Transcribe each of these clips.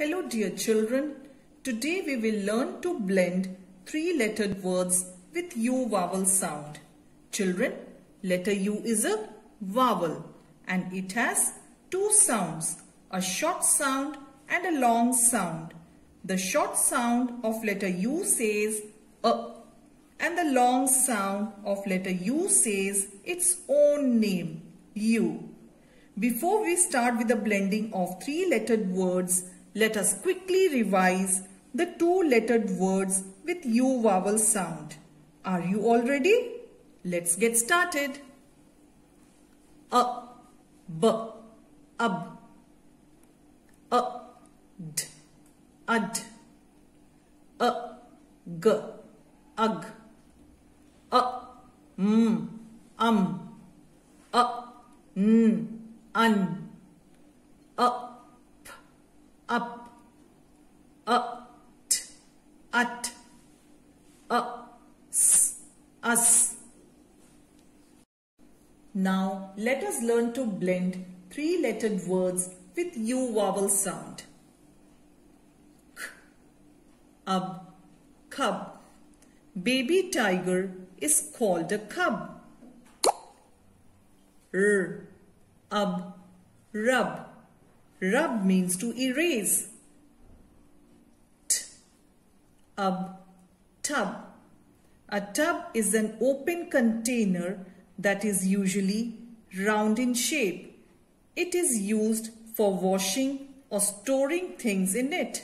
Hello dear children, today we will learn to blend three-lettered words with U vowel sound. Children, letter U is a vowel and it has two sounds, a short sound and a long sound. The short sound of letter U says and the long sound of letter U says its own name, U. Before we start with the blending of three-lettered words, let us quickly revise the two-lettered words with U vowel sound. Are you all ready? Let's get started. B, ab, d, ad, g, ug, n, un, p, up, t, at, s, us. Now let us learn to blend three-lettered words with U vowel sound. K, ab, cub. Baby tiger is called a cub. R, ab, rub. Rub means to erase. T, ab, tub. A tub is an open container that is usually round in shape. It is used for washing or storing things in it.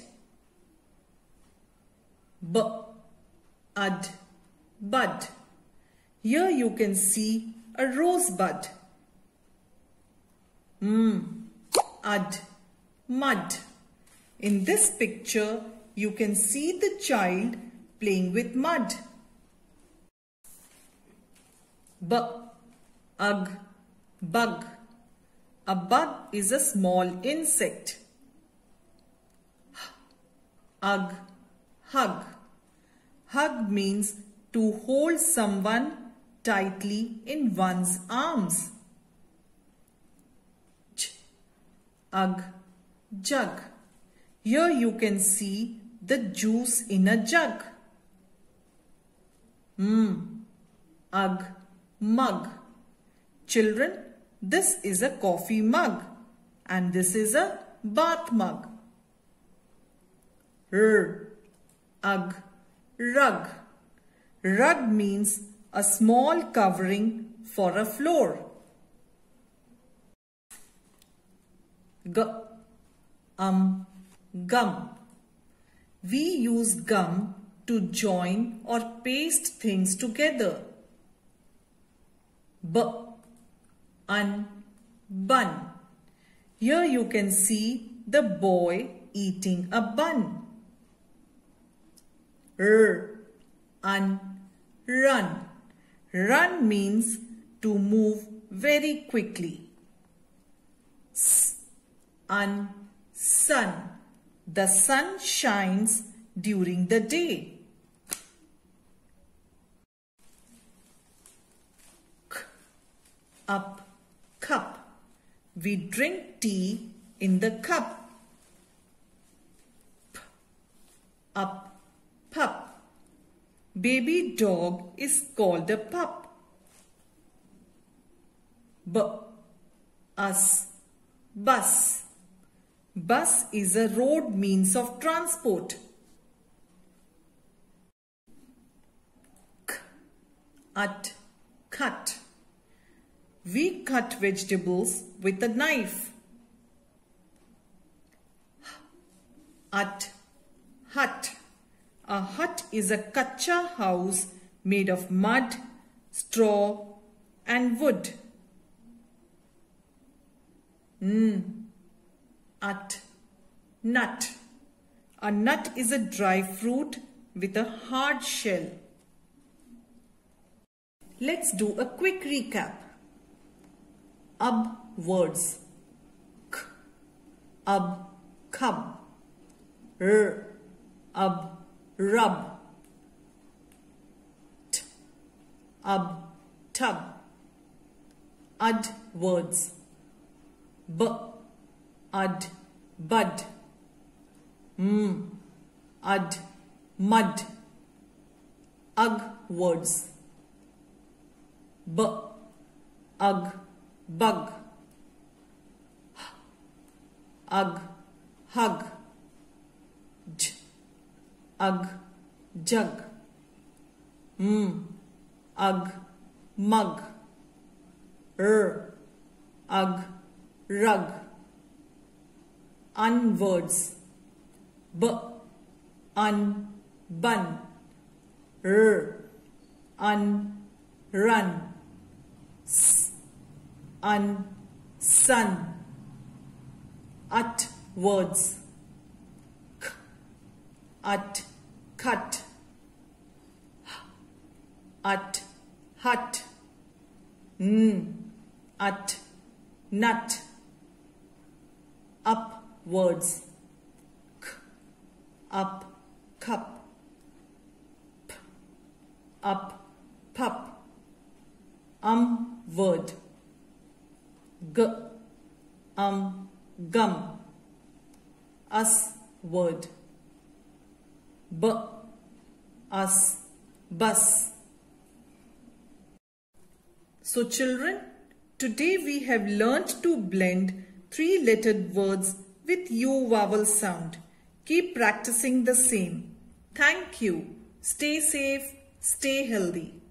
B, ud, bud. Here you can see a rosebud. Ud, mud. In this picture, you can see the child playing with mud. B, ug, bug. A bug is a small insect. H, ug, hug. Hug means to hold someone tightly in one's arms. J, ug, jug. Here you can see the juice in a jug. Ug, mug. Children, this is a coffee mug and this is a bath mug. R, ug, rug. Rug means a small covering for a floor. G, gum. We use gum to join or paste things together. B, bun. Here you can see the boy eating a bun. R, run. Run means to move very quickly. S, sun. The sun shines during the day. K, up, cup. We drink tea in the cup. P, up, pup. Baby dog is called a pup. B, us, bus. Bus is a road means of transport. K, at, cut. We cut vegetables with a knife. H, at, hut. A hut is a kacha house made of mud, straw and wood. At, nut. A nut is a dry fruit with a hard shell. Let's do a quick recap. Ab words. K, ab, cub. R, ab, rub. T, ab, tub. Ud words. B, ud, bud. Ud, mud. Ug words. B, ug, bug. Ug, hug. J, ug, jug. Ug, mug. Ug, rug. Un words. B, un, bun. Un, run. S, un, sun. Ut words. K, ut, cut. Ut, hut. Ut, nut. Up words. K, up, cup. P, up, pup. Word. G, gum. Us word. B, us, bus. So children, today we have learnt to blend three-lettered words with U vowel sound. Keep practicing the same. Thank you. Stay safe, stay healthy.